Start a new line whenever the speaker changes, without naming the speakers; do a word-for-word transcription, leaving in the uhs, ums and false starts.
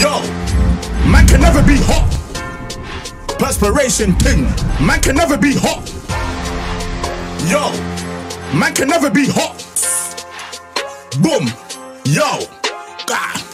Yo, man can never be hot. Perspiration thing, man can never be hot. Yo, man can never be hot. Boom, yo, God.